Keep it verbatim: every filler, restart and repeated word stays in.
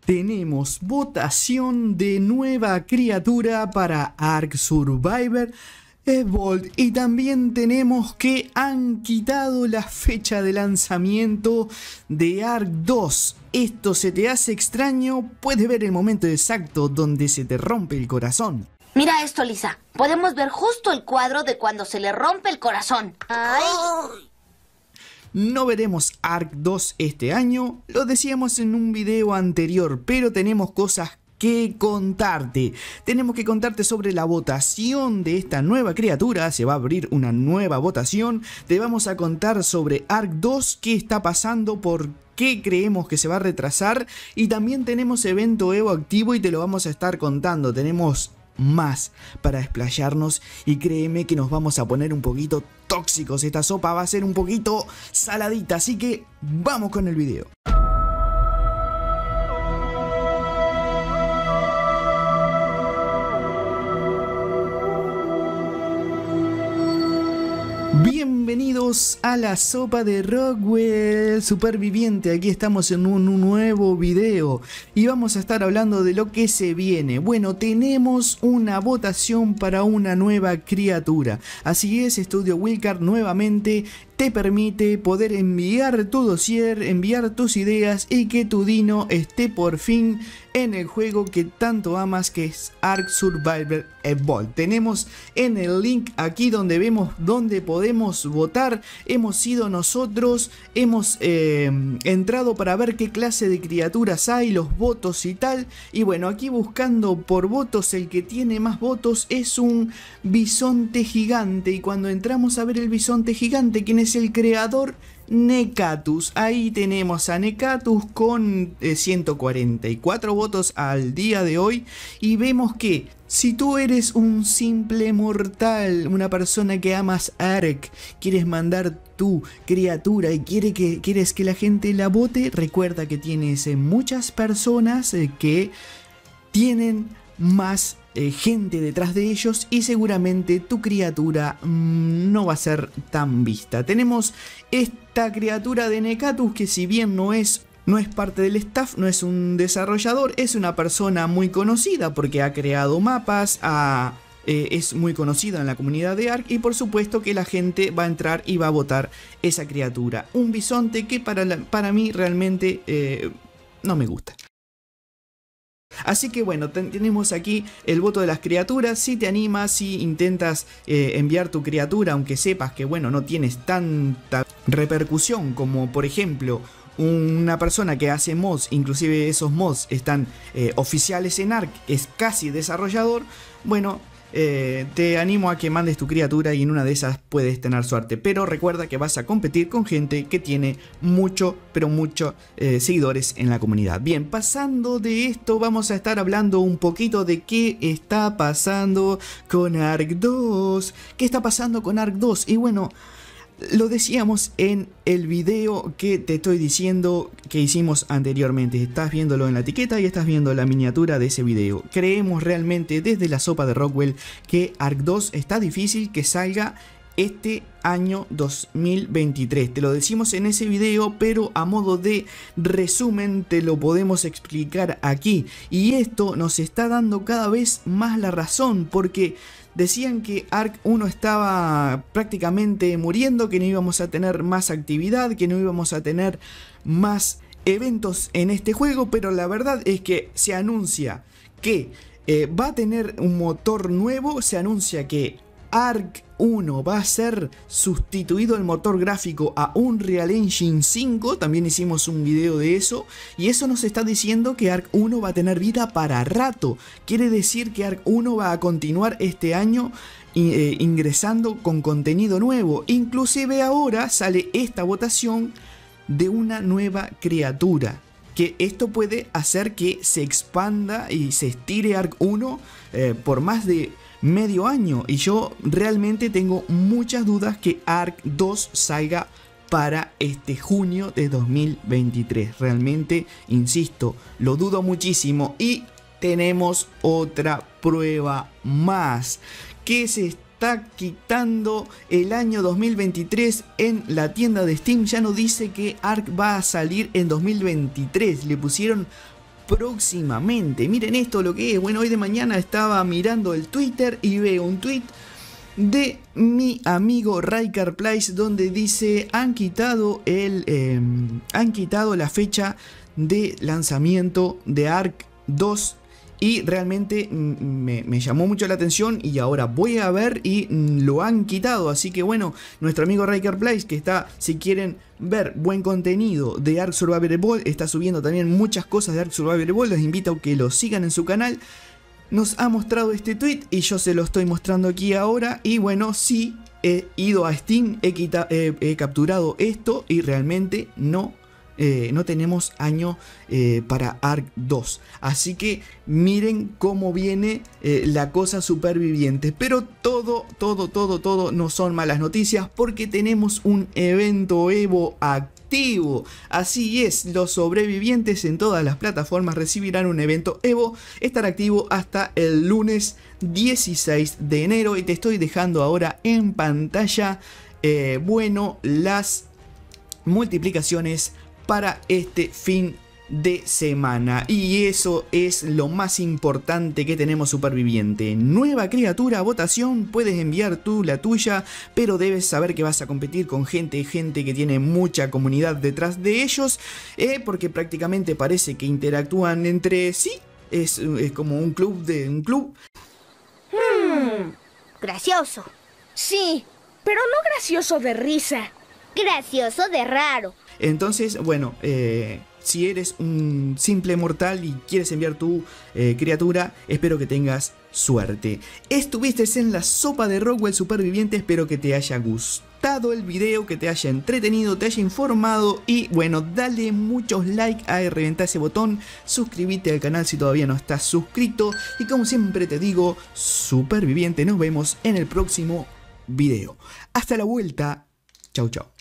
tenemos votación de nueva criatura para Ark Survivor Evolved, y también tenemos que han quitado la fecha de lanzamiento de Ark dos. ¿Esto se te hace extraño? Puedes ver el momento exacto donde se te rompe el corazón. Mira esto, Lisa. Podemos ver justo el cuadro de cuando se le rompe el corazón. ¡Ay! No veremos Ark dos este año, lo decíamos en un video anterior, pero tenemos cosas que contarte. Tenemos que contarte sobre la votación de esta nueva criatura. Se va a abrir una nueva votación. Te vamos a contar sobre Ark dos, qué está pasando, por qué creemos que se va a retrasar, y también tenemos evento Evo activo y te lo vamos a estar contando. Tenemos más para explayarnos y créeme que nos vamos a poner un poquito tóxicos. Esta sopa va a ser un poquito saladita, así que vamos con el video. Bienvenidos a la sopa de Rockwell Superviviente. Aquí estamos en un nuevo video y vamos a estar hablando de lo que se viene. Bueno, tenemos una votación para una nueva criatura. Así es, Estudio Wildcard nuevamente te permite poder enviar tu dossier, enviar tus ideas y que tu dino esté por fin en el juego que tanto amas, que es Ark Survivor Evolved. Tenemos en el link aquí donde vemos donde podemos votar. Hemos sido nosotros, hemos eh, entrado para ver qué clase de criaturas hay, los votos y tal. Y bueno, aquí buscando por votos, el que tiene más votos es un bisonte gigante. Y cuando entramos a ver el bisonte gigante, ¿quién es el creador? Nekatus. Ahí tenemos a Nekatus con eh, ciento cuarenta y cuatro votos al día de hoy, y vemos que si tú eres un simple mortal, una persona que amas Ark, quieres mandar tu criatura y quiere que, quieres que la gente la vote, recuerda que tienes eh, muchas personas eh, que tienen más Eh, gente detrás de ellos, y seguramente tu criatura mmm, no va a ser tan vista. Tenemos esta criatura de Nekatus que, si bien no es No es parte del staff, no es un desarrollador, es una persona muy conocida porque ha creado mapas, ha, eh, es muy conocida en la comunidad de Ark, y por supuesto que la gente va a entrar y va a votar esa criatura. Un bisonte que para, la, para mí realmente eh, no me gusta. Así que bueno, tenemos aquí el voto de las criaturas. Si te animas, si intentas eh, enviar tu criatura, aunque sepas que bueno, no tienes tanta repercusión como por ejemplo una persona que hace mods, inclusive esos mods están eh, oficiales en Ark, es casi desarrollador, bueno, eh, te animo a que mandes tu criatura y en una de esas puedes tener suerte. Pero recuerda que vas a competir con gente que tiene mucho, pero mucho eh, seguidores en la comunidad. Bien, pasando de esto, vamos a estar hablando un poquito de qué está pasando con Ark dos. ¿Qué está pasando con Ark dos? Y bueno, lo decíamos en el video que te estoy diciendo que hicimos anteriormente. Estás viéndolo en la etiqueta y estás viendo la miniatura de ese video. Creemos realmente desde la sopa de Rockwell que Ark dos está difícil que salga este año dos mil veintitrés. Te lo decimos en ese video, pero a modo de resumen te lo podemos explicar aquí. Y esto nos está dando cada vez más la razón, porque decían que Ark uno estaba prácticamente muriendo, que no íbamos a tener más actividad, que no íbamos a tener más eventos en este juego, pero la verdad es que se anuncia que eh, va a tener un motor nuevo, se anuncia que Ark uno va a ser sustituido el motor gráfico a Unreal Engine cinco, también hicimos un video de eso, y eso nos está diciendo que Ark uno va a tener vida para rato. Quiere decir que Ark uno va a continuar este año eh, ingresando con contenido nuevo. Inclusive ahora sale esta votación de una nueva criatura, que esto puede hacer que se expanda y se estire Ark uno eh, por más de medio año, y yo realmente tengo muchas dudas que Ark dos salga para este junio de dos mil veintitrés. Realmente, insisto, lo dudo muchísimo. Y tenemos otra prueba más, que se está quitando el año dos mil veintitrés en la tienda de Steam. Ya no dice que Ark va a salir en dos mil veintitrés, le pusieron próximamente. Miren esto lo que es. Bueno, hoy de mañana estaba mirando el Twitter y veo un tweet de mi amigo Raikar Place donde dice han quitado el eh, han quitado la fecha de lanzamiento de Ark dos. Y realmente me, me llamó mucho la atención y ahora voy a ver y lo han quitado. Así que bueno, nuestro amigo Raikar Place, que está, si quieren ver buen contenido de Ark Survival Evolved, está subiendo también muchas cosas de Ark Survival Evolved. Les invito a que lo sigan en su canal. Nos ha mostrado este tweet y yo se lo estoy mostrando aquí ahora. Y bueno, sí, he ido a Steam, he, quita, he, he capturado esto y realmente no Eh, no tenemos año eh, para Ark dos. Así que miren cómo viene eh, la cosa superviviente. Pero todo, todo, todo, todo no son malas noticias porque tenemos un evento Evo activo. Así es, los sobrevivientes en todas las plataformas recibirán un evento Evo. Estará activo hasta el lunes dieciséis de enero. Y te estoy dejando ahora en pantalla, eh, bueno, las multiplicaciones para este fin de semana. Y eso es lo más importante que tenemos superviviente. Nueva criatura, votación, puedes enviar tú la tuya, pero debes saber que vas a competir con gente, gente que tiene mucha comunidad detrás de ellos, eh, porque prácticamente parece que interactúan entre sí. Es, es como un club de un club. Hmm, gracioso. Sí, pero no gracioso de risa. Gracioso de raro. Entonces, bueno, eh, si eres un simple mortal y quieres enviar tu eh, criatura, espero que tengas suerte. Estuviste en la sopa de Rockwell Superviviente, espero que te haya gustado el video, que te haya entretenido, te haya informado y bueno, dale muchos likes, a reventar ese botón, suscríbete al canal si todavía no estás suscrito y como siempre te digo, superviviente, nos vemos en el próximo video. Hasta la vuelta, chau chau.